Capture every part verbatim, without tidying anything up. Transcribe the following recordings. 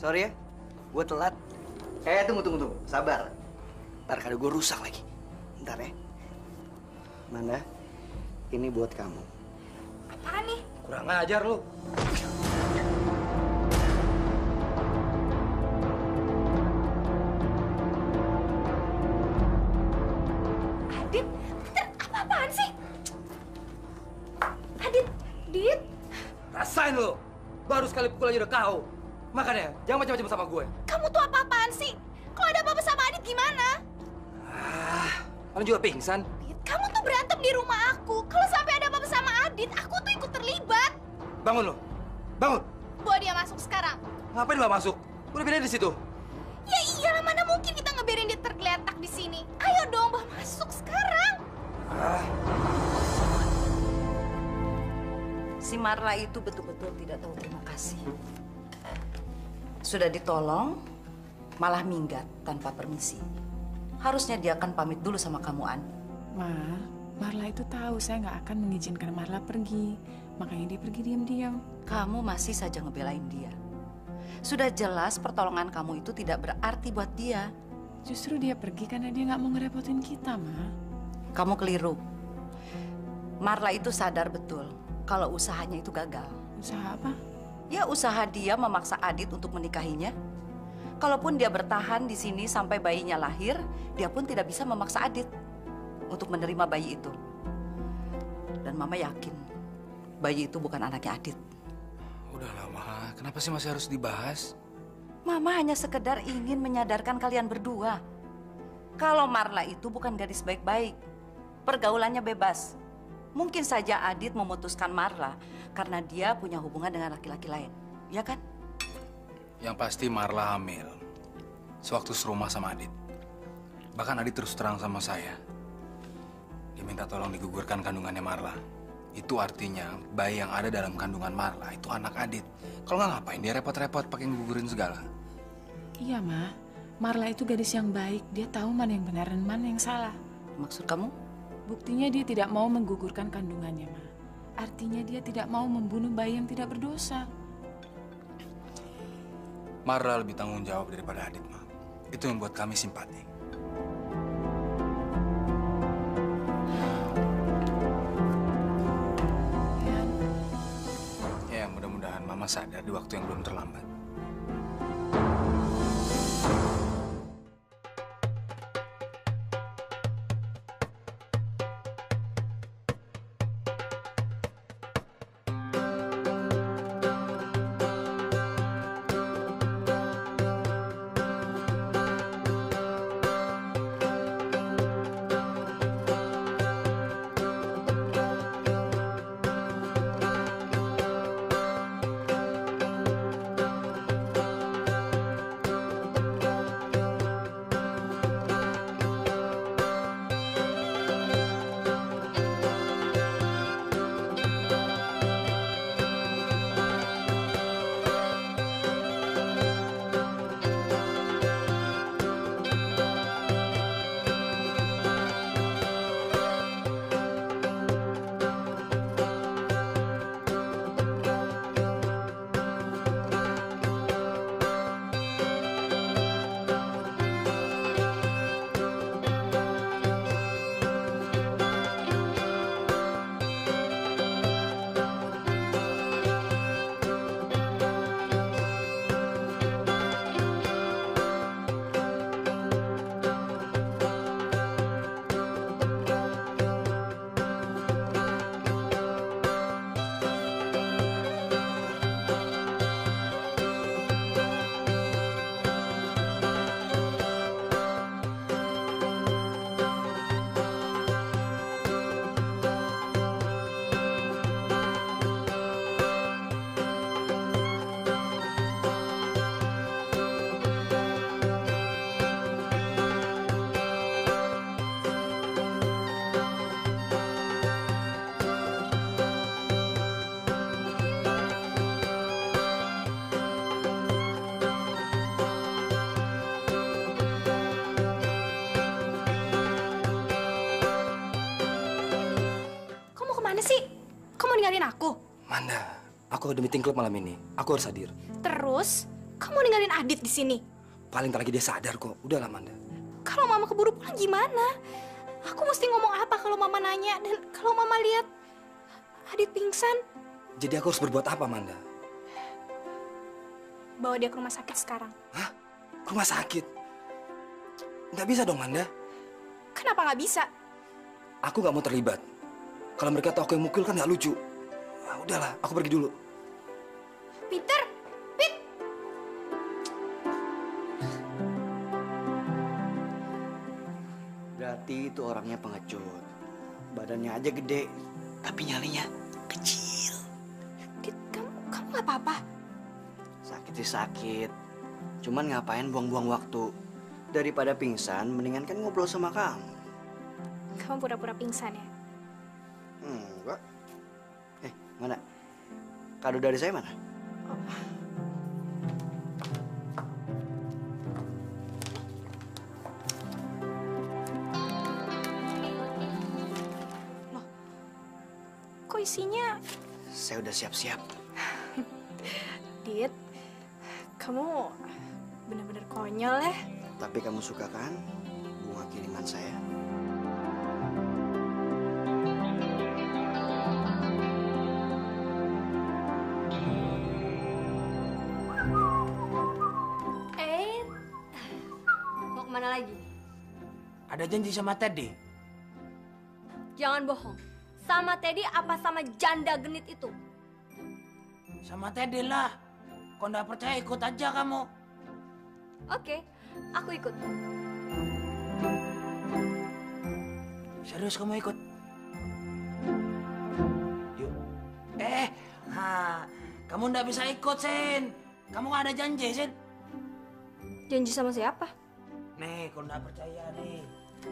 Sorry ya, gue telat. Eh, tunggu, tunggu, tunggu. Sabar. Ntar kado gue rusak lagi. Ntar ya. Manda, ini buat kamu. Apaan nih? Kurang ajar lu. Adit, apa-apaan sih? Adit, Dit. Rasain lo. Baru sekali pukul aja udah kau. Makanya, jangan macam-macam sama gue. Kamu tuh apa-apaan sih? Kalau ada apa-apa sama Adit gimana? Ah, kamu juga pingsan. Dit, kamu tuh berantem di rumah aku. Kalau sampai ada apa-apa sama Adit, aku tuh ikut terlibat. Bangun lo. Bangun. Bawa dia masuk sekarang. Ngapain lo masuk? Udah beda di situ. Ya iyalah, mana mungkin kita ngebiarin dia tergeletak di sini. Ayo dong, bawa masuk sekarang. Ah. Si Marla itu betul-betul tidak tahu terima kasih. Sudah ditolong, malah minggat tanpa permisi. Harusnya dia akan pamit dulu sama kamu, An. Ma, Marla itu tahu saya nggak akan mengizinkan Marla pergi. Makanya dia pergi diam-diam. Kamu masih saja ngebelain dia. Sudah jelas pertolongan kamu itu tidak berarti buat dia. Justru dia pergi karena dia nggak mau ngerepotin kita, Ma. Kamu keliru. Marla itu sadar betul kalau usahanya itu gagal. Usaha apa? Ya usaha dia memaksa Adit untuk menikahinya. Kalaupun dia bertahan di sini sampai bayinya lahir, dia pun tidak bisa memaksa Adit untuk menerima bayi itu. Dan Mama yakin bayi itu bukan anaknya Adit. Udahlah, Ma. Kenapa sih masih harus dibahas? Mama hanya sekedar ingin menyadarkan kalian berdua. Kalau Marla itu bukan gadis baik-baik. Pergaulannya bebas. Mungkin saja Adit memutuskan Marla karena dia punya hubungan dengan laki-laki lain. Ya kan? Yang pasti Marla hamil. Sewaktu serumah sama Adit. Bahkan Adit terus terang sama saya. Dia minta tolong digugurkan kandungannya Marla. Itu artinya bayi yang ada dalam kandungan Marla itu anak Adit. Kalau nggak ngapain dia repot-repot pakai ngugurin segala. Iya, Ma. Marla itu gadis yang baik. Dia tahu mana yang benar dan mana yang salah. Maksud kamu? Buktinya dia tidak mau menggugurkan kandungannya, Ma. Artinya dia tidak mau membunuh bayi yang tidak berdosa. Marla lebih tanggung jawab daripada Adit, Ma. Itu yang membuat kami simpati. Ya, mudah-mudahan Mama sadar di waktu yang belum terlambat. Ninggalin aku. Manda, aku ada meeting klub malam ini. Aku harus hadir. Terus, Kamu ninggalin Adit di sini. Paling tak lagi dia sadar kok. Udahlah, Manda. Kalau Mama keburu pulang gimana? Aku mesti ngomong apa kalau Mama nanya? Dan kalau Mama lihat Adit pingsan? Jadi aku harus berbuat apa, Manda? Bawa dia ke rumah sakit sekarang. Hah? Ke rumah sakit? Nggak bisa dong, Manda. Kenapa nggak bisa? Aku nggak mau terlibat. Kalau mereka tahu aku yang mukul kan nggak lucu. Nah, udahlah, aku pergi dulu. Peter, Pit. Berarti itu orangnya pengecut. Badannya aja gede, tapi nyalinya kecil. Dit, kamu kamu nggak apa-apa? Sakit sih sakit. Cuman ngapain buang-buang waktu? Daripada pingsan, mendingan kan ngobrol sama kamu. Kamu pura-pura pingsan ya? Hmm, enggak. Eh, mana? Kado dari saya mana? Loh, kok isinya? Saya udah siap-siap. Dit, kamu bener-bener konyol ya? Tapi kamu suka kan bunga kiriman saya? Eh, mau kemana lagi? Ada janji sama Teddy? Jangan bohong. Sama Teddy apa sama janda genit itu? Sama Teddy lah. Kau nggak percaya ikut aja kamu. Oke, aku ikut. Serius kamu ikut? Yuk. Eh, ha, kamu nggak bisa ikut, Sin. Kamu nggak ada janji, Sin. Janji sama siapa? Nih, kau nggak percaya nih.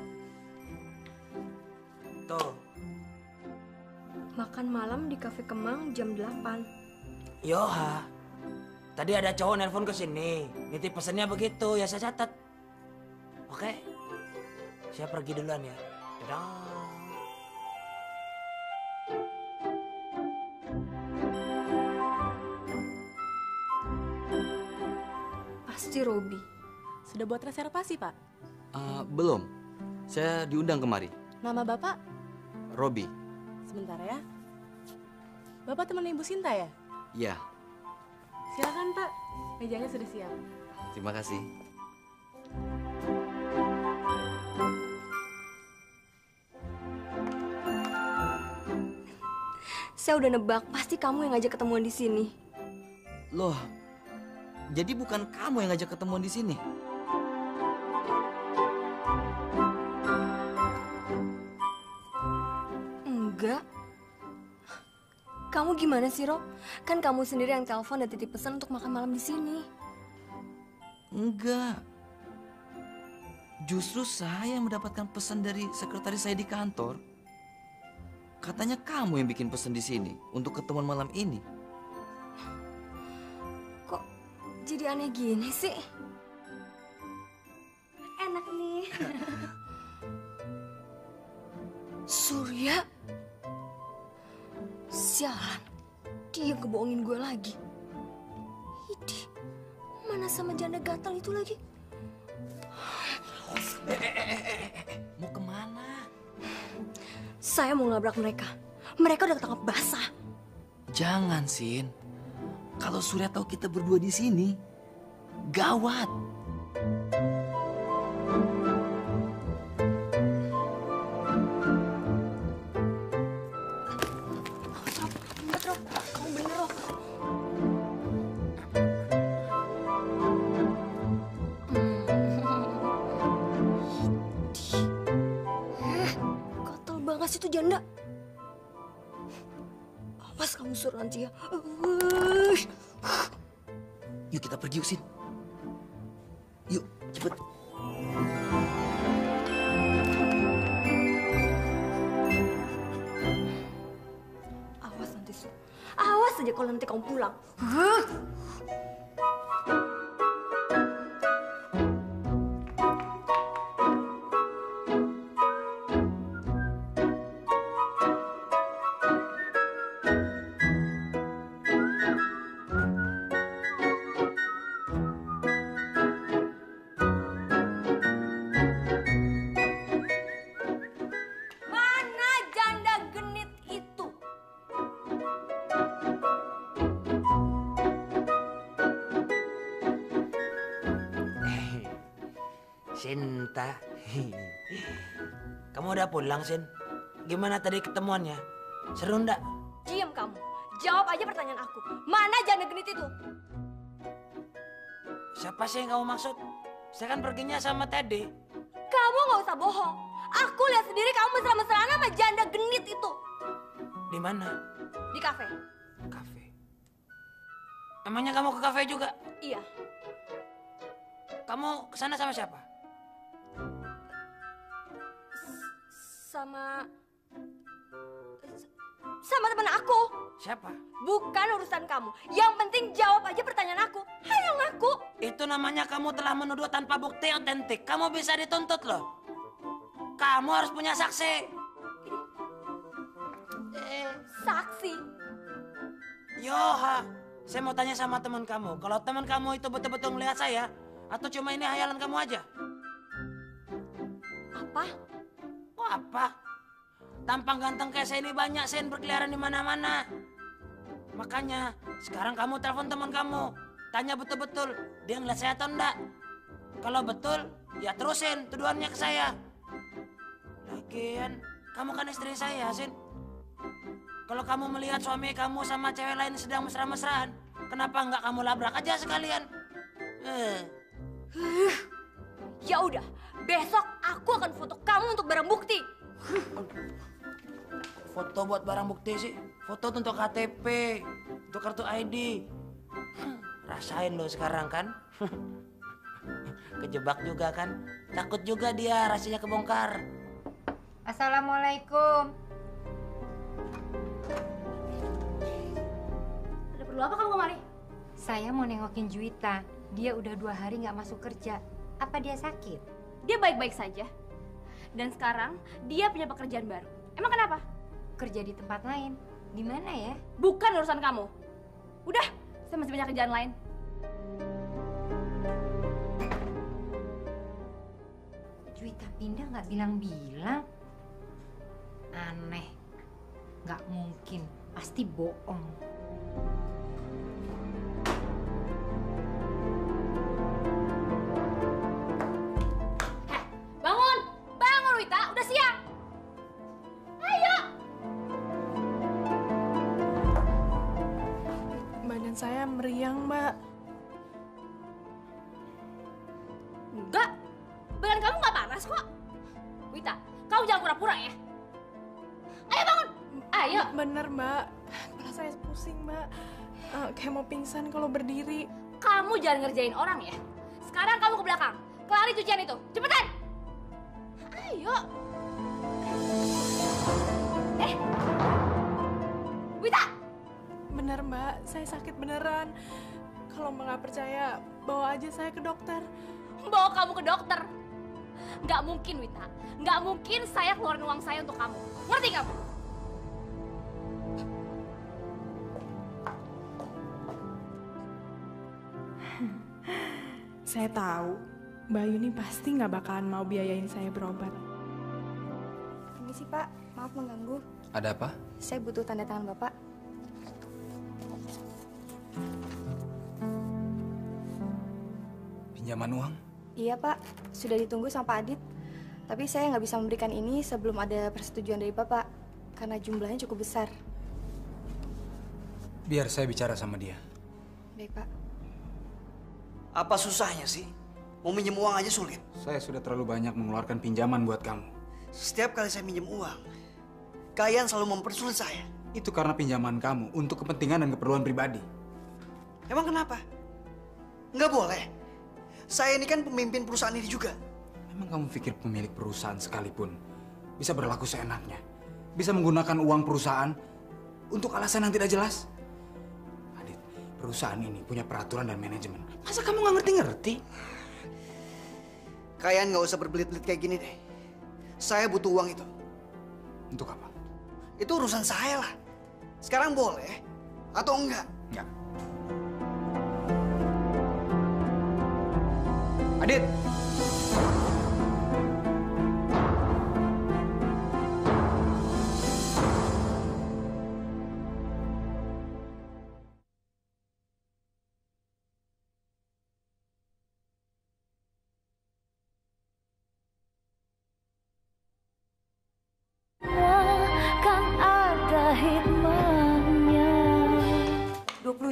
Tuh. Makan malam di Cafe Kemang jam delapan. Yoha. Tadi ada cowok nelpon ke sini. Nitip pesennya begitu, ya saya catat. Oke. Saya pergi duluan ya. Dadah. Pasti Robi. Sudah buat reservasi, Pak? Uh, belum. Saya diundang kemari. Nama Bapak? Robi. Sebentar ya. Bapak teman Ibu Sinta ya? Ya, Silakan, Pak. Mejanya sudah siap. terima kasih. Saya udah nebak, pasti kamu yang ngajak ketemuan di sini. Loh, jadi bukan kamu yang ngajak ketemuan di sini? Enggak. Kamu gimana sih, Ro? Kan kamu sendiri yang telepon dan titip pesan untuk makan malam di sini. Enggak. Justru saya yang mendapatkan pesan dari sekretaris saya di kantor. Katanya kamu yang bikin pesan di sini untuk ketemuan malam ini. Kok jadi aneh gini sih? Enak nih. Surya? Sialan, dia ngebohongin gue lagi. Idi, mana sama janda gatal itu lagi? Mau kemana? Saya mau ngelabrak mereka. Mereka udah ketangkap basah. Jangan, Sin. Kalau Surya tahu kita berdua di sini, gawat. Kamu bener, Rob. Gatel banget sih tuh janda. Awas kamu suruh nanti ya. Yuk kita pergi, yuk, Sin. Yuk, cepet. Awas nanti, Sur. Awas aja kalau nanti kamu pulang. Sinta. Kamu udah pulang, Sin? Gimana tadi ketemuannya? Seru ndak? Diam kamu. Jawab aja pertanyaan aku. Mana janda genit itu? Siapa sih yang kamu maksud? Saya kan perginya sama Teddy. Kamu nggak usah bohong. Aku lihat sendiri kamu mesra-mesraan sama janda genit itu. Di mana? Di kafe. Kafe. Emangnya kamu ke kafe juga? Iya. Kamu kesana sama siapa? Sama... Sama teman aku. Siapa? Bukan urusan kamu. Yang penting jawab aja pertanyaan aku. Ayo ngaku. Itu namanya kamu telah menuduh tanpa bukti otentik. Kamu bisa dituntut loh. Kamu harus punya saksi. Eh, saksi? Yoha, saya mau tanya sama teman kamu. Kalau teman kamu itu betul-betul melihat saya, atau cuma ini hayalan kamu aja? Apa? Oh apa? Tampang ganteng kayak saya ini banyak, Sen, berkeliaran di mana-mana. Makanya sekarang kamu telepon teman kamu, tanya betul-betul dia ngeliat saya atau enggak. Kalau betul, ya terusin tuduhannya ke saya. Lagian, kamu kan istri saya, Sen. Kalau kamu melihat suami kamu sama cewek lain sedang mesra-mesraan, kenapa nggak kamu labrak aja sekalian? Eh. Ya udah, besok aku akan foto kamu untuk barang bukti. Foto buat barang bukti sih. Foto untuk K T P, untuk kartu I D. Rasain lo sekarang kan? Kejebak juga kan? Takut juga dia rasanya kebongkar. Assalamualaikum. Ada perlu apa kamu kemari? Saya mau nengokin Juwita. Dia udah dua hari nggak masuk kerja. Apa dia sakit? Dia baik-baik saja. Dan sekarang dia punya pekerjaan baru. Emang kenapa? Kerja di tempat lain. Di mana ya? Bukan urusan kamu. Udah, saya masih banyak kerjaan lain. Juwita pindah nggak bilang-bilang. Aneh. Nggak mungkin. Pasti bohong. Heh, bangun! Bangun, Wita! Udah siang! Ayo! Badan saya meriang, Mbak. Enggak! Badan kamu nggak panas kok. Wita, kamu jangan pura-pura ya. Ayo bangun! Ayo! Bener, Mbak. Kepala saya pusing, Mbak. Eh, kayak mau pingsan kalau berdiri. Kamu jangan ngerjain orang ya. Sekarang kamu ke belakang. Kelari cucian itu. Cepetan! Ayo! Eh! Wita! Bener, Mbak. Saya sakit beneran. Kalau Mbak nggak percaya, bawa aja saya ke dokter. Bawa kamu ke dokter? Nggak mungkin, Wita. Nggak mungkin saya keluarin uang saya untuk kamu. Ngerti kamu? Saya tahu, Mbak Yuni pasti nggak bakalan mau biayain saya berobat. Permisi, Pak. Maaf mengganggu. Ada apa? Saya butuh tanda tangan Bapak. Pinjaman uang? Iya, Pak. Sudah ditunggu sama Pak Adit. Tapi saya nggak bisa memberikan ini sebelum ada persetujuan dari Bapak. Karena jumlahnya cukup besar. Biar saya bicara sama dia. Baik, Pak. Apa susahnya sih? Mau minjem uang aja sulit. Saya sudah terlalu banyak mengeluarkan pinjaman buat kamu. Setiap kali saya minjem uang, kalian selalu mempersulit saya. Itu karena pinjaman kamu untuk kepentingan dan keperluan pribadi. Emang kenapa? Nggak boleh. Saya ini kan pemimpin perusahaan ini juga. Memang kamu pikir pemilik perusahaan sekalipun bisa berlaku seenaknya? Bisa menggunakan uang perusahaan untuk alasan yang tidak jelas? Adit, perusahaan ini punya peraturan dan manajemen. Masa kamu nggak ngerti-ngerti? Kalian nggak usah berbelit-belit kayak gini deh. Saya butuh uang itu. Untuk apa? Itu urusan saya lah. Sekarang boleh atau enggak? Enggak. Adit!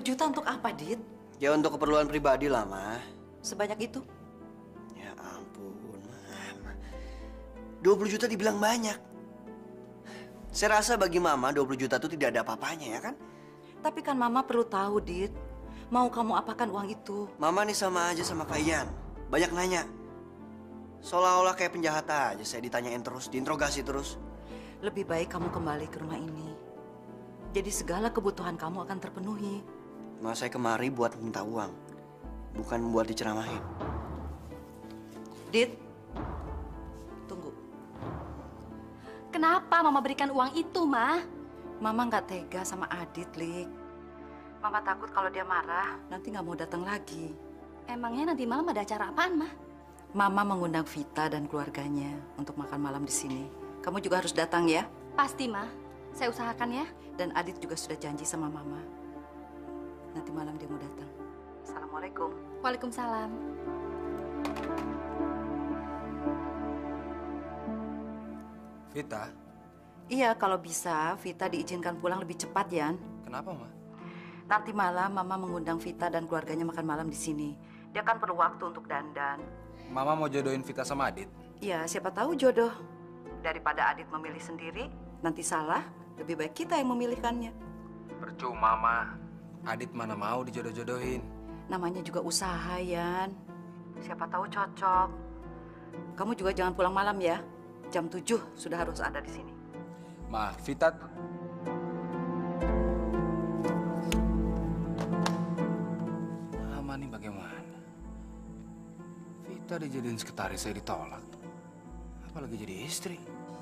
juta untuk apa, Dit? Ya untuk keperluan pribadi lah, Ma. Sebanyak itu? Ya ampun, Mama. dua puluh juta dibilang banyak. Saya rasa bagi Mama dua puluh juta itu tidak ada apa-apanya ya kan? Tapi kan Mama perlu tahu, Dit. Mau kamu apakan uang itu? Mama nih sama aja sama kalian. Banyak nanya. Seolah-olah kayak penjahat aja. Saya ditanyain terus, diinterogasi terus. Lebih baik kamu kembali ke rumah ini. Jadi segala kebutuhan kamu akan terpenuhi. Ma, saya kemari buat minta uang. Bukan buat diceramahin. Dit, tunggu. Kenapa Mama berikan uang itu, Ma? Mama nggak tega sama Adit, Lik. Mama takut kalau dia marah, nanti nggak mau datang lagi. Emangnya nanti malam ada acara apaan, Ma? Mama mengundang Vita dan keluarganya untuk makan malam di sini. Kamu juga harus datang ya. Pasti, Ma. Saya usahakan ya. Dan Adit juga sudah janji sama Mama. Nanti malam dia mau datang. Assalamualaikum. Waalaikumsalam. Vita? Iya, kalau bisa Vita diizinkan pulang lebih cepat, Yan. Kenapa, Ma? Nanti malam Mama mengundang Vita dan keluarganya makan malam di sini. Dia kan perlu waktu untuk dandan. Mama mau jodohin Vita sama Adit? Iya, siapa tahu jodoh. Daripada Adit memilih sendiri, nanti salah, lebih baik kita yang memilihkannya. Percuma, Ma. Adit mana mau dijodoh-jodohin. Namanya juga usaha, Yan. Siapa tahu cocok. Kamu juga jangan pulang malam ya. Jam tujuh sudah harus ada di sini. Ma, Vita... Mama nih bagaimana? Vita dijadiin sekretaris saya ditolak. Apalagi jadi istri.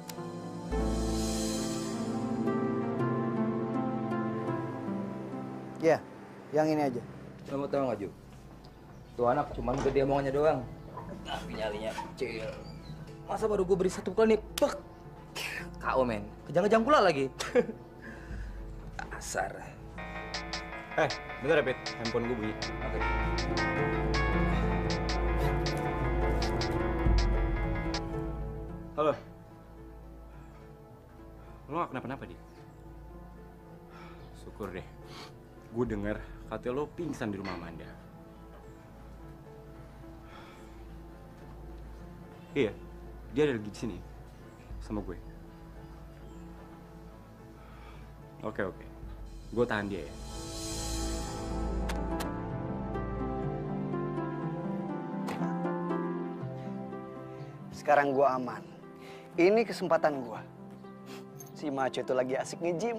Ya, yang ini aja. Kamu tahu nggak, Ju? Tuh anak cuma gede omongannya doang. Tapi nyalinya kecil. Masa baru gue beri satu kali nih, pek. K O men, kejang-kejang pula lagi. Dasar. Eh, bentar ya, Pit. Handphone gue bunyi. Oke. Halo. Lo gak kenapa-napa, Di? Syukur deh. Gue denger katanya lo pingsan di rumah Amanda. Iya, dia ada lagi di sini sama gue. Oke, oke. Gue tahan dia ya. Sekarang gue aman. Ini kesempatan gue. Si Maco itu lagi asik nge-gym.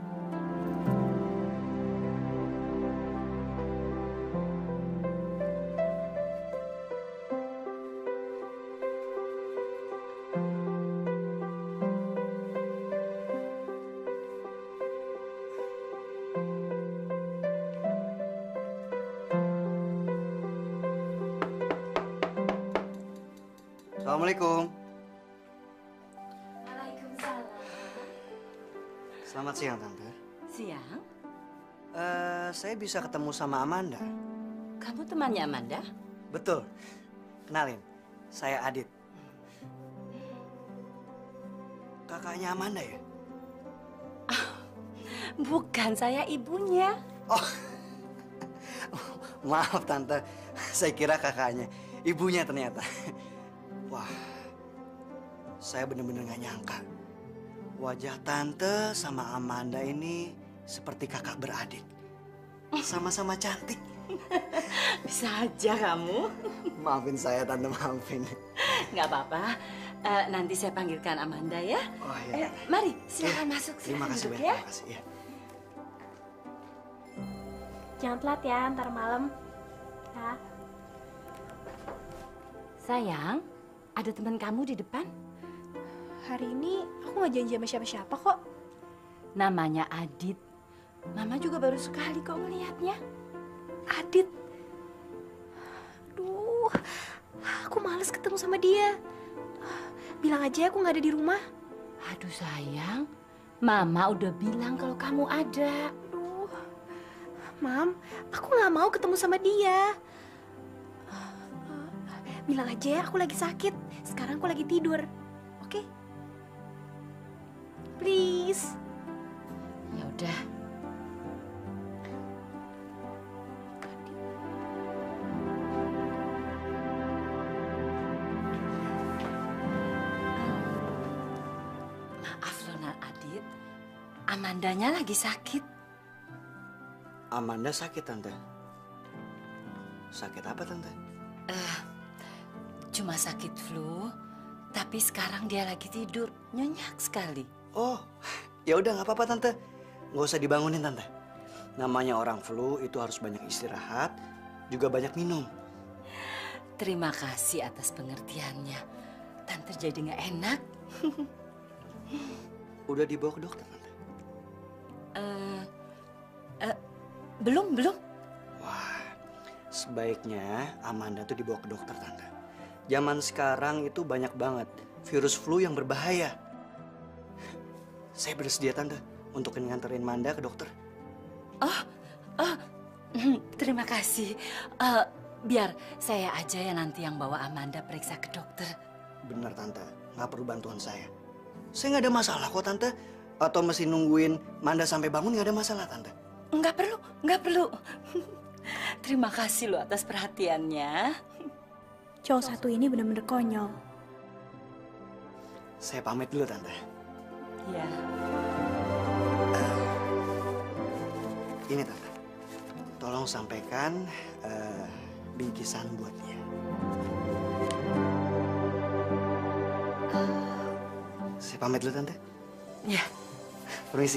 Assalamualaikum. Waalaikumsalam. Selamat siang, Tante. Siang? Eh, saya bisa ketemu sama Amanda. Kamu temannya Amanda? Betul. Kenalin, saya Adit. Kakaknya Amanda ya? Bukan, saya ibunya. Oh, maaf Tante. Saya kira kakaknya. Ibunya ternyata. Wah, saya bener-bener gak nyangka. Wajah Tante sama Amanda ini seperti kakak beradik. Sama-sama cantik. Bisa aja kamu. Maafin saya, Tante, maafin. Nggak apa-apa. Eh, nanti saya panggilkan Amanda ya. Oh iya. Eh, mari, silakan masuk. Terima Silakan kasih duduk banyak, ya. terima kasih. Ya. Jangan telat ya, ntar malam. Ya. Sayang, ada teman kamu di depan? Hari ini aku nggak janji sama siapa-siapa kok. Namanya Adit. Mama juga baru sekali kok melihatnya. Adit. Aduh, aku males ketemu sama dia. Bilang aja aku nggak ada di rumah. Aduh sayang, Mama udah bilang kalau kamu ada. Aduh, Mam, aku nggak mau ketemu sama dia. Bilang aja ya aku lagi sakit. Sekarang aku lagi tidur. Oke? Please. Ya udah. Amandanya lagi sakit. Amanda sakit, Tante. Sakit apa, Tante? Eh, cuma sakit flu, tapi sekarang dia lagi tidur, nyenyak sekali. Oh, ya udah nggak apa-apa, Tante. Nggak usah dibangunin, Tante. Namanya orang flu itu harus banyak istirahat, juga banyak minum. Terima kasih atas pengertiannya. Tante jadi nggak enak. Udah dibawa ke dokter, Tante? Eh, eh, belum, belum. Wah, sebaiknya Amanda tuh dibawa ke dokter, Tante. Zaman sekarang itu banyak banget virus flu yang berbahaya. Saya bersedia, Tante, untuk nganterin Manda ke dokter. Oh, oh, terima kasih. Eh, biar saya aja ya nanti yang bawa Amanda periksa ke dokter. Benar, Tante. Nggak perlu bantuan saya. Saya nggak ada masalah kok, Tante. Atau mesti nungguin Manda sampai bangun nggak ada masalah, Tante. Nggak perlu, nggak perlu. Terima kasih loh atas perhatiannya. Cowok satu ini bener-bener konyol. Saya pamit dulu, Tante. Ya. Ini, Tante. Tolong sampaikan uh, bingkisan buat dia. Saya pamit dulu, Tante. Ya. Permisi.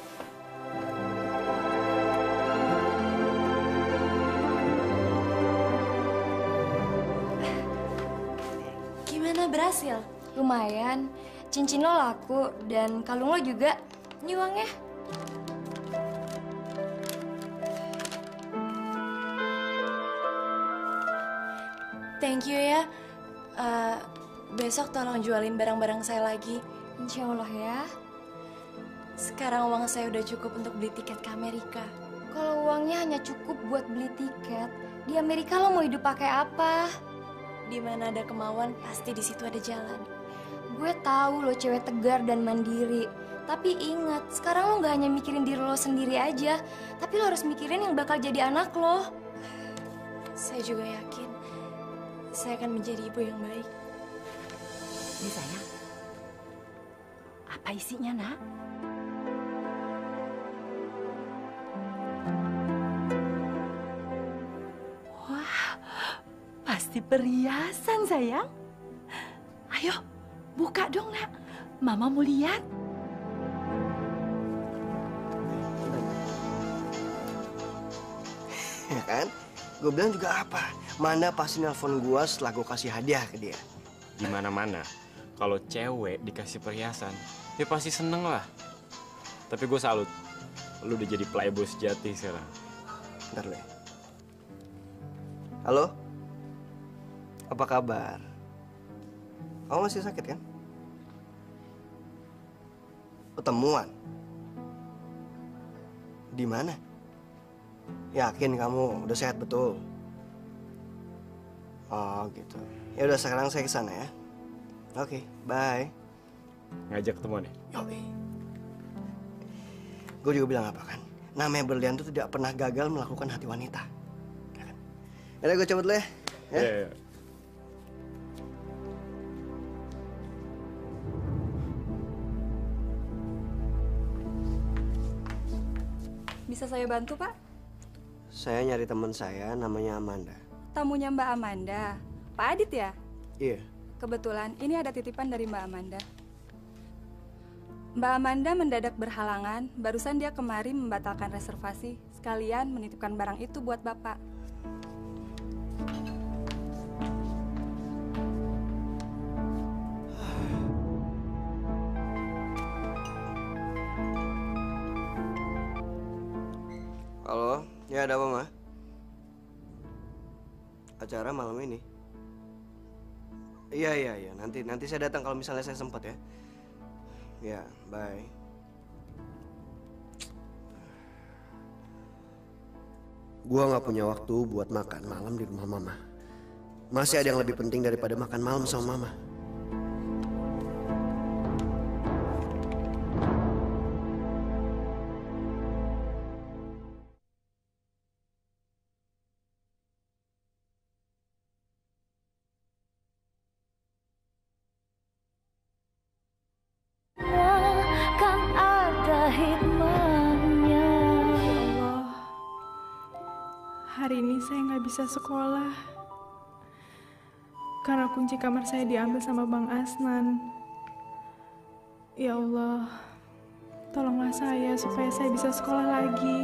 Gimana, berhasil? Lumayan. Cincin lo laku dan kalung lo juga. Ini uangnya. Thank you ya. Eh, besok tolong jualin barang-barang saya lagi. Insya Allah ya. Sekarang uang saya udah cukup untuk beli tiket ke Amerika. Kalau uangnya hanya cukup buat beli tiket, di Amerika lo mau hidup pakai apa? Di mana ada kemauan, pasti di situ ada jalan. Gue tahu lo cewek tegar dan mandiri. Tapi ingat, sekarang lo nggak hanya mikirin diri lo sendiri aja, tapi lo harus mikirin yang bakal jadi anak lo. Saya juga yakin, saya akan menjadi ibu yang baik. Ini sayang. Apa isinya, Nak? Wah, pasti perhiasan, sayang. Ayo, buka dong, Nak. Mama mau lihat. Ya kan? Gue bilang juga apa? Manda pasti nelpon gue setelah gue kasih hadiah ke dia. Di mana-mana, kalau cewek dikasih perhiasan, dia pasti seneng lah. Tapi gue salut, lu udah jadi playboy sejati sekarang. Bentar, Le. Halo? Apa kabar? Kamu masih sakit kan? Ketemuan? Di mana? Yakin kamu udah sehat betul? Oh gitu. Ya udah sekarang saya kesana ya. Oke, bye. Ngajak ketemuan ya? Yoi. Gue juga bilang apa kan? Namanya berlian itu tidak pernah gagal melakukan hati wanita. Ya kan? Yaudah gue cabut dulu ya. Ya? Iya, iya. Bisa saya bantu, Pak? Saya nyari teman saya namanya Amanda. Tamunya Mbak Amanda. Pak Adit ya? Iya. Kebetulan ini ada titipan dari Mbak Amanda. Mbak Amanda mendadak berhalangan, barusan dia kemari membatalkan reservasi, sekalian menitipkan barang itu buat Bapak. Halo, ya ada apa, Ma? Acara malam ini? Iya, iya, iya. Nanti nanti saya datang kalau misalnya saya sempat ya. Ya, bye. Gua nggak punya waktu buat makan malam di rumah Mama. Masih ada yang lebih penting daripada makan malam sama Mama. Kan ada hikmah hari ini saya nggak bisa sekolah. Karena kunci kamar saya diambil sama Bang Asnan. Ya Allah, tolonglah saya supaya saya bisa sekolah lagi.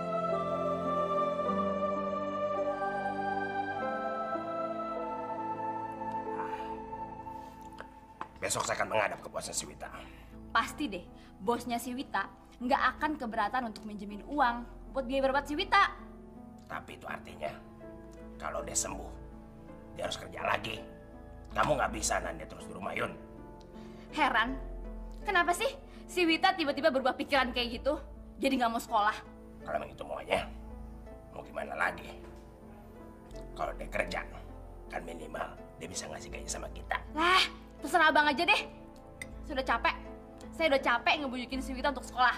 Besok saya akan menghadap ke bosnya si Wita. Pasti deh, bosnya si Wita nggak akan keberatan untuk minjemin uang buat biaya berobat si Wita. Tapi itu artinya, kalau dia sembuh, dia harus kerja lagi. Kamu nggak bisa nanti terus di rumah Yun. Heran, kenapa sih si Wita tiba-tiba berubah pikiran kayak gitu? Jadi nggak mau sekolah. Kalau memang itu maunya, mau gimana lagi? Kalau dia kerja, kan minimal dia bisa ngasih gaji sama kita. Lah, terserah abang aja deh. Sudah capek. Saya udah capek ngebujukin si Wita untuk sekolah.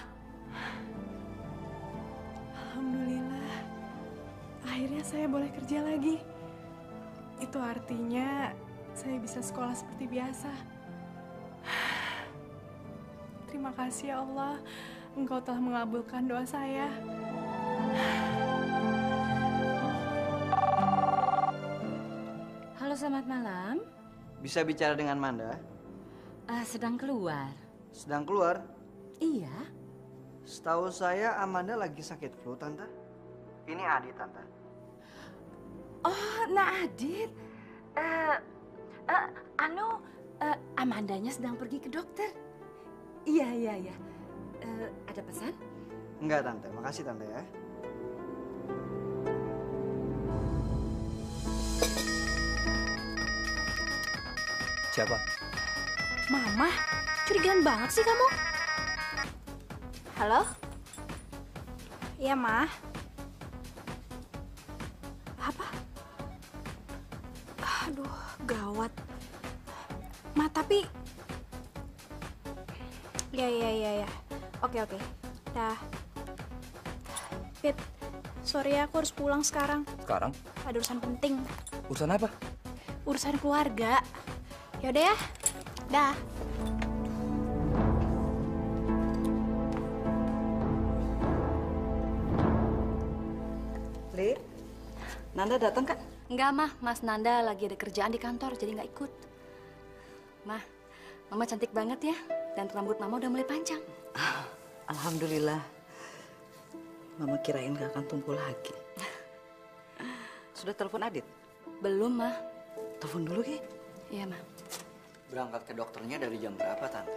Alhamdulillah, akhirnya saya boleh kerja lagi. Itu artinya saya bisa sekolah seperti biasa. Terima kasih ya Allah, Engkau telah mengabulkan doa saya. Halo, selamat malam. Bisa bicara dengan Manda? Uh, sedang keluar. Sedang keluar? Iya. Setahu saya Amanda lagi sakit flu, Tante. Ini Adit, Tante. Oh, nah Adit. Uh, uh, anu, uh, Amandanya sedang pergi ke dokter. Iya, iya, iya. Uh, ada pesan? Enggak, Tante. Makasih, Tante ya. Siapa? Mama, curigaan banget sih kamu. Halo? Iya, Ma. Apa? Aduh, gawat. Ma, tapi... Ya, ya, ya, ya. Oke, oke. Dah. Fit, sorry ya, aku harus pulang sekarang. Sekarang? Ada urusan penting. Urusan apa? Urusan keluarga. Yaudah ya. Dah. Li, Nanda datang kan? Enggak, Mah. Mas Nanda lagi ada kerjaan di kantor, jadi nggak ikut. Mah, Mama cantik banget ya. Dan rambut Mama udah mulai panjang. Alhamdulillah. Mama kirain gak akan tumbuh lagi. Sudah telepon Adit? Belum, Mah. Telepon dulu, Ki. Iya, Mah. Berangkat ke dokternya dari jam berapa, Tante?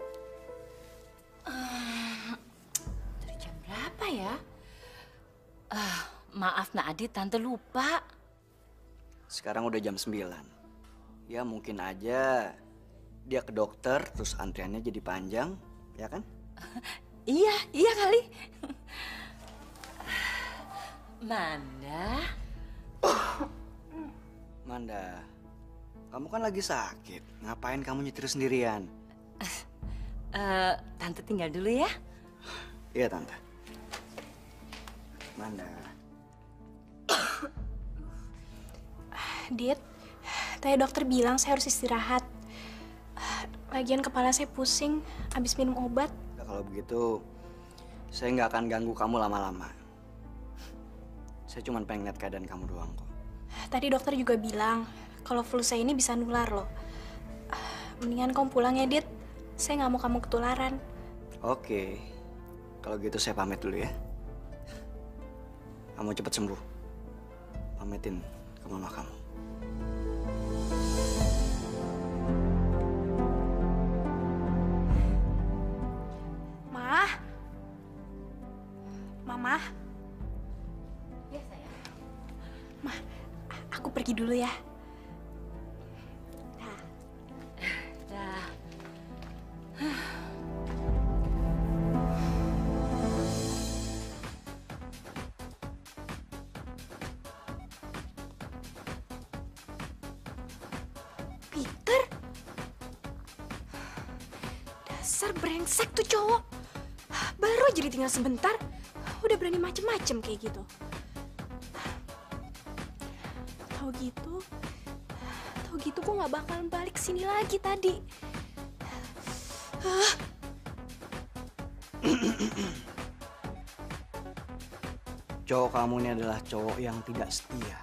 Uh, dari jam berapa ya? Uh, maaf, Nak Adit, Tante lupa. Sekarang udah jam sembilan. Ya mungkin aja dia ke dokter terus antriannya jadi panjang, ya kan? Iya, iya kali. Manda. Manda, kamu kan lagi sakit. Ngapain kamu nyetir sendirian? Uh, tante tinggal dulu ya. Iya, Tante. Manda. Dit, tadi dokter bilang saya harus istirahat. Lagian kepala saya pusing habis minum obat. Nah, kalau begitu, saya nggak akan ganggu kamu lama-lama. Saya cuma pengen lihat keadaan kamu doang kok. Tadi dokter juga bilang kalau flu saya ini bisa nular loh. Mendingan kamu pulang ya, Dit. Saya nggak mau kamu ketularan. Oke, kalau gitu saya pamit dulu ya. Kamu cepat sembuh. Pamitin ke mama kamu. Ma, Mama. Ya, sayang. Ma, aku pergi dulu ya. Dah. Dah. Peter. Dasar brengsek tuh cowok. Baru aja ditinggal sebentar, udah berani macem-macem kayak gitu. Tahu gitu, tahu gitu gue nggak bakalan balik sini lagi tadi. Ah. cowok kamu ini adalah cowok yang tidak setia.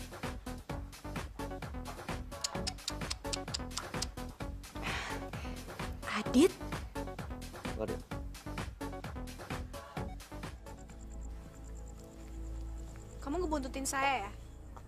Adit? Waduh. Kamu ngebuntutin saya ya?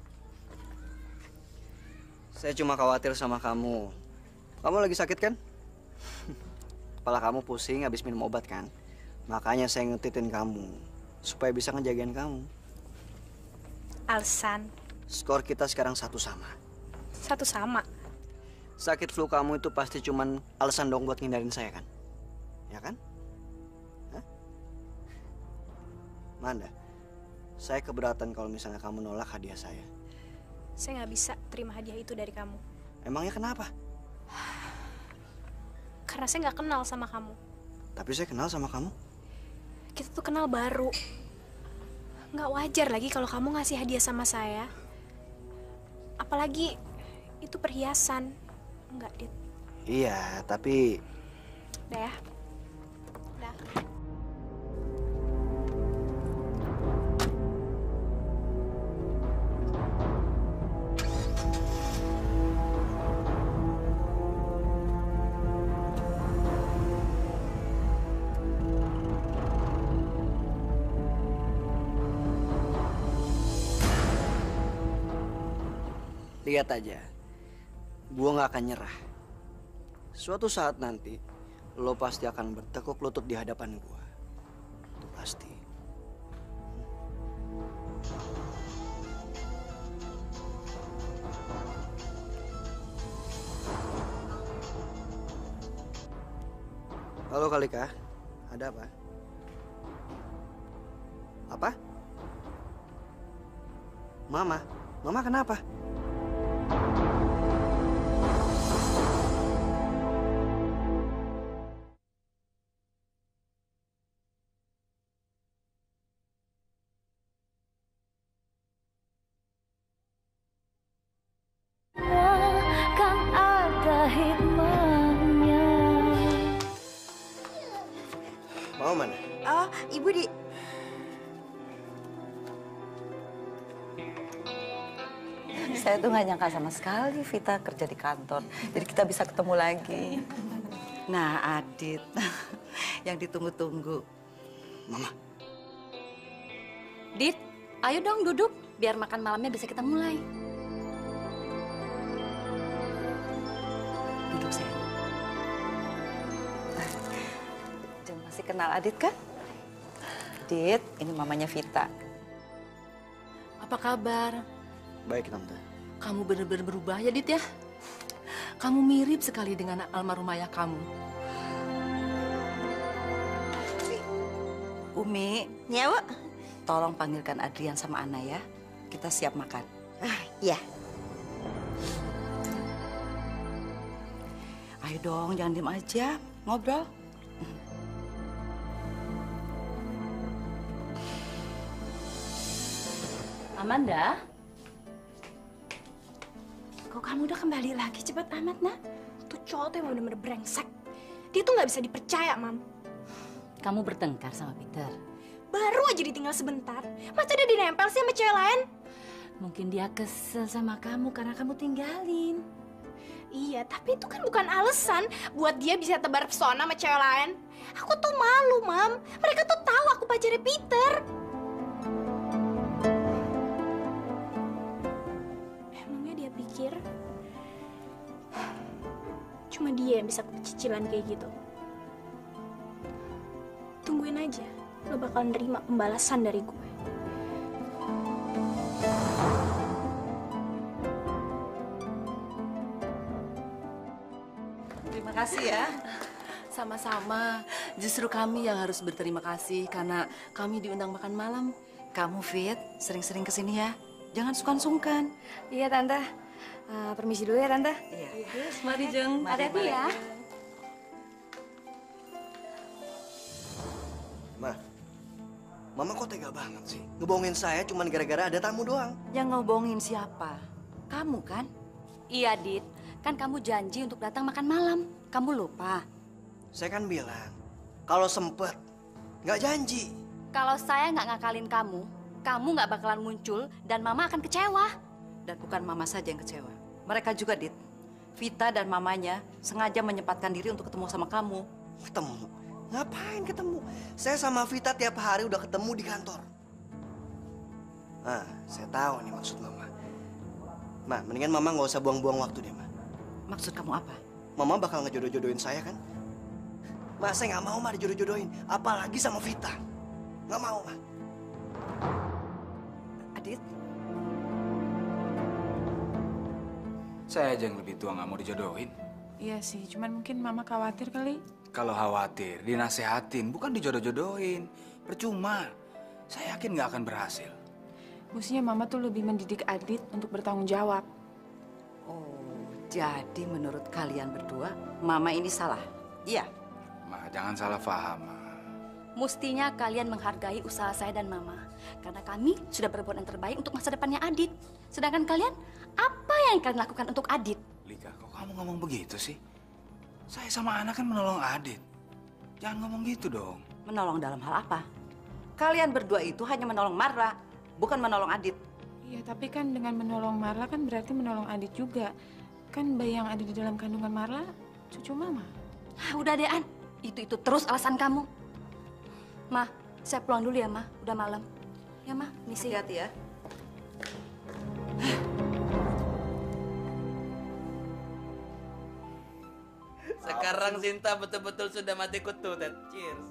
Saya cuma khawatir sama kamu. Kamu lagi sakit kan? Kepala kamu pusing habis minum obat kan? Makanya saya ngetitin kamu. Supaya bisa ngejagain kamu. Alasan? Skor kita sekarang satu sama. Satu sama? Sakit flu kamu itu pasti cuman alasan dong buat ngindarin saya kan? Ya kan? Hah? Manda, saya keberatan kalau misalnya kamu nolak hadiah saya. Saya nggak bisa terima hadiah itu dari kamu. Emangnya kenapa? Karena saya nggak kenal sama kamu. Tapi saya kenal sama kamu. Kita tuh kenal baru. Nggak wajar lagi kalau kamu ngasih hadiah sama saya. Apalagi itu perhiasan. Enggak, Dit. Iya, tapi... Udah ya. Udah. Lihat aja, gua nggak akan nyerah. Suatu saat nanti, lo pasti akan bertekuk lutut di hadapan gua. Itu pasti. Halo Kalika, ada apa? Apa? Mama, Mama kenapa? Mau mana? Oh, Ibu di... Saya tuh nggak nyangka sama sekali Vita kerja di kantor. Jadi kita bisa ketemu lagi. Nah, Adit, yang ditunggu-tunggu. Mama. Dit, ayo dong duduk. Biar makan malamnya bisa kita mulai. Duduk, sayang. Jangan masih kenal Adit kan? Adit, ini mamanya Vita. Apa kabar? Baik, Tante. Kamu benar-benar berubah ya, Dit ya? Kamu mirip sekali dengan almarhum ayah kamu. Umi. Nyawa. Tolong panggilkan Adrian sama Ana ya. Kita siap makan. Ah, iya. Ayo dong, jangan diem aja. Ngobrol. Amanda? Kok kamu udah kembali lagi cepat amat, nak? Tuh cowok tuh emang bener-bener brengsek. Dia tuh nggak bisa dipercaya, Mam. Kamu bertengkar sama Peter? Baru aja ditinggal sebentar. Masa dia dinempel sih sama cewek lain? Mungkin dia kesel sama kamu karena kamu tinggalin. Iya, tapi itu kan bukan alasan buat dia bisa tebar pesona sama cewek lain. Aku tuh malu, Mam. Mereka tuh tahu aku pacarnya Peter. Emangnya dia pikir cuma dia yang bisa cicilan kayak gitu? Tungguin aja, lo bakal nerima pembalasan dari gue. Terima kasih ya. Sama-sama. Justru kami yang harus berterima kasih karena kami diundang makan malam. Kamu, Fit, sering-sering kesini ya. Jangan sungkan-sungkan. Iya, Tante. Uh, permisi dulu ya, Tante. Iya. Mari, Jeng. Hati-hati ya. Ma, Mama kok tega banget sih? Ngebohongin saya cuma gara-gara ada tamu doang. Yang ngebohongin siapa? Kamu kan? Iya, Dit. Kan kamu janji untuk datang makan malam. Kamu lupa. Saya kan bilang, kalau sempet, nggak janji. Kalau saya nggak ngakalin kamu, kamu nggak bakalan muncul dan Mama akan kecewa. Dan bukan Mama saja yang kecewa. Mereka juga, Dit. Vita dan mamanya sengaja menyempatkan diri untuk ketemu sama kamu. Ketemu? Ngapain ketemu? Saya sama Vita tiap hari udah ketemu di kantor. Nah, saya tahu nih maksud Mama. Ma, mendingan Mama nggak usah buang-buang waktu deh, Ma. Maksud kamu apa? Mama bakal ngejodoh-jodohin saya kan? Ma, saya nggak mau, Ma, dijodoh-jodohin. Apalagi sama Vita. Nggak mau, Ma. Adit? Saya aja yang lebih tua nggak mau dijodohin. Iya sih, cuman mungkin Mama khawatir kali. Kalau khawatir, dinasehatin, bukan dijodoh-jodohin. Percuma. Saya yakin nggak akan berhasil. Mestinya Mama tuh lebih mendidik Adit untuk bertanggung jawab. Oh, jadi menurut kalian berdua, Mama ini salah? Iya? Ma, jangan salah paham, Ma. Mestinya kalian menghargai usaha saya dan Mama. Karena kami sudah berbuat yang terbaik untuk masa depannya Adit. Sedangkan kalian, apa yang kalian lakukan untuk Adit? Lika, kok kamu ngomong begitu sih? Saya sama anak kan menolong Adit. Jangan ngomong gitu dong. Menolong dalam hal apa? Kalian berdua itu hanya menolong Marla, bukan menolong Adit. Iya, tapi kan dengan menolong Marla kan berarti menolong Adit juga. Kan bayi yang ada di dalam kandungan Marla, cucu Mama. Ah, udah deh, An. Itu-itu terus alasan kamu. Ma, saya pulang dulu ya, Ma. Udah malam. Ya, Ma. Misi. Hati-hati ya. Sekarang Sinta betul-betul sudah mati kutu, Ted. Cheers.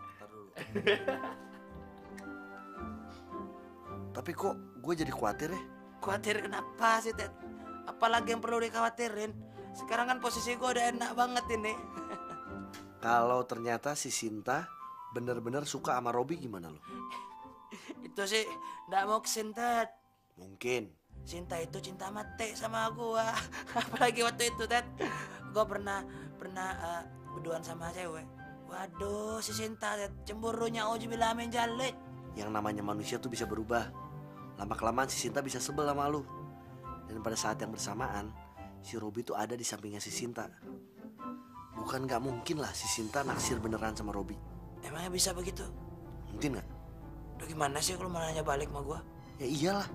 Tapi kok gue jadi khawatir ya? Khawatir kenapa sih, Ted? Apalagi yang perlu dikhawatirin? Sekarang kan posisi gue udah enak banget ini. Kalau ternyata si Sinta bener-bener suka sama Robi, gimana lo? Itu sih nggak mau kesin, Ted. Mungkin. Sinta itu cinta mati sama gua. Apalagi waktu itu, Ted. Gua pernah pernah uh, berduaan sama cewek. Waduh, si Sinta, Ted. Cemburunya ujubillah min jalik. Yang namanya manusia tuh bisa berubah. Lama-kelamaan si Sinta bisa sebel sama lu. Dan pada saat yang bersamaan, si Robi tuh ada di sampingnya si Sinta. Bukan nggak mungkin lah si Sinta naksir beneran sama Robi. Emangnya bisa begitu? Mungkin nggak? Udah gimana sih kalau mau nanya balik sama gua? Ya iyalah.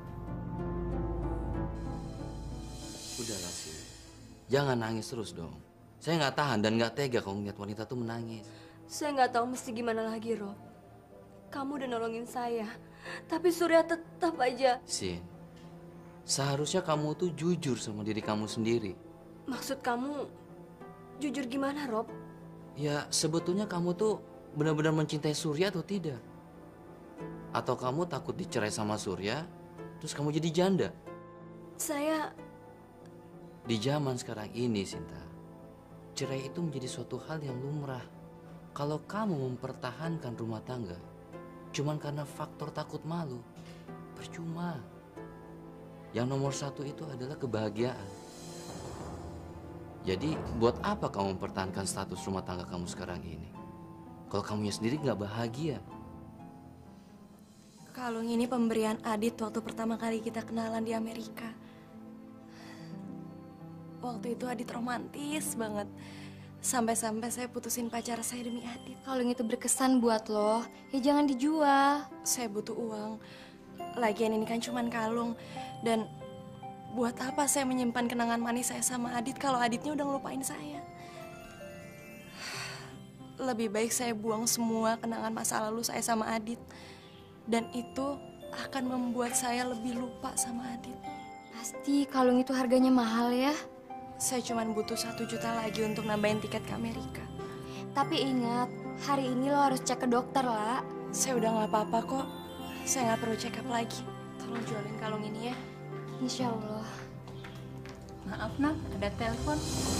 Udahlah sih, jangan nangis terus dong. Saya nggak tahan dan nggak tega kalau ngeliat wanita tuh menangis. Saya nggak tahu mesti gimana lagi, Rob. Kamu udah nolongin saya, tapi Surya tetap aja. Sin, seharusnya kamu tuh jujur sama diri kamu sendiri. Maksud kamu jujur gimana, Rob? Ya sebetulnya kamu tuh benar-benar mencintai Surya atau tidak? Atau kamu takut dicerai sama Surya, terus kamu jadi janda? Saya... Di zaman sekarang ini, Sinta, cerai itu menjadi suatu hal yang lumrah. Kalau kamu mempertahankan rumah tangga cuman karena faktor takut malu, percuma. Yang nomor satu itu adalah kebahagiaan. Jadi, buat apa kamu mempertahankan status rumah tangga kamu sekarang ini? Kalau kamunya sendiri nggak bahagia. Kalung ini pemberian Adit waktu pertama kali kita kenalan di Amerika. Waktu itu Adit romantis banget. Sampai-sampai saya putusin pacar saya demi Adit. Kalung itu berkesan buat lo, ya jangan dijual. Saya butuh uang. Lagian ini kan cuman kalung. Dan buat apa saya menyimpan kenangan manis saya sama Adit kalau Aditnya udah ngelupain saya? Lebih baik saya buang semua kenangan masa lalu saya sama Adit. Dan itu akan membuat saya lebih lupa sama Adit. Pasti kalung itu harganya mahal ya? Saya cuma butuh satu juta lagi untuk nambahin tiket ke Amerika. Tapi ingat, hari ini lo harus cek ke dokter, lah. Saya udah nggak apa-apa kok. Saya nggak perlu check up lagi. Tolong jualin kalung ini ya. Insya Allah. Maaf, Nak, ada telepon.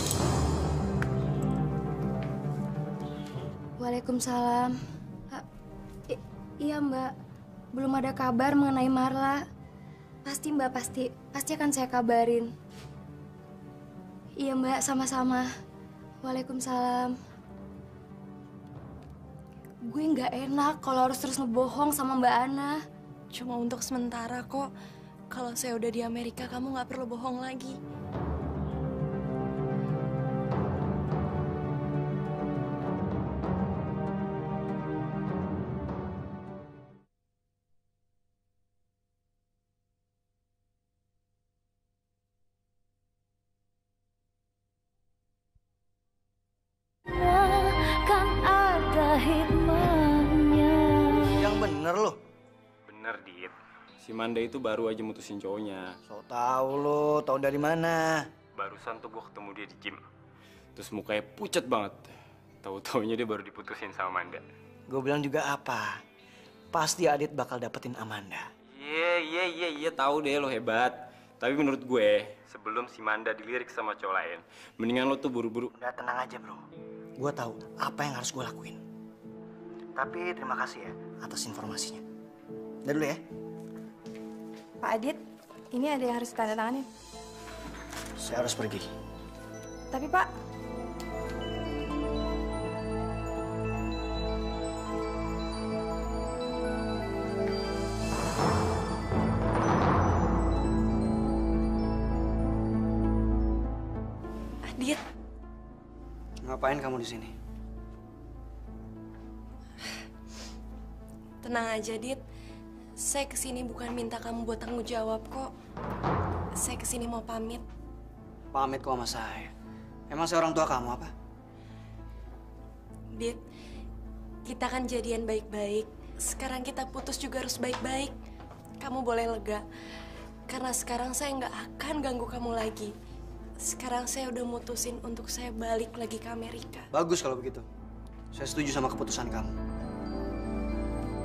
Waalaikumsalam. Ah, i- iya, Mbak. Belum ada kabar mengenai Marla. Pasti, Mbak, pasti. Pasti akan saya kabarin. Iya, Mbak, sama-sama. Waalaikumsalam. Gue nggak enak kalau harus terus ngebohong sama Mbak Ana. Cuma untuk sementara kok. Kalau saya udah di Amerika, kamu nggak perlu bohong lagi. Bener lo? Bener, Dit. Si Manda itu baru aja mutusin cowoknya. So tau lo, tau dari mana? Barusan tuh gue ketemu dia di gym. Terus mukanya pucat banget. Tahu-taunya dia baru diputusin sama Manda. Gue bilang juga apa? Pasti Adit bakal dapetin Amanda. Iya, iya, iya, iya, tahu deh lo hebat. Tapi menurut gue, sebelum si Manda dilirik sama cowok lain, mendingan lo tuh buru-buru. Udah tenang aja bro. Gue tahu apa yang harus gue lakuin. Tapi terima kasih ya atas informasinya. Udah dulu ya. Pak Adit, ini ada yang harus tanda tanganin. Saya harus pergi. Tapi Pak, Adit, Ngapain kamu di sini? tenang aja, Dit. Saya kesini bukan minta kamu buat tanggung jawab kok. Saya kesini mau pamit. Pamit kok sama saya. Emang saya orang tua kamu apa? Dit, kita kan jadian baik-baik. Sekarang kita putus juga harus baik-baik. Kamu boleh lega. Karena sekarang saya nggak akan ganggu kamu lagi. Sekarang saya udah mutusin untuk saya balik lagi ke Amerika. Bagus kalau begitu. Saya setuju sama keputusan kamu.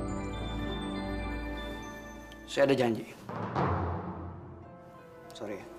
Saya ada janji. Sorry ya.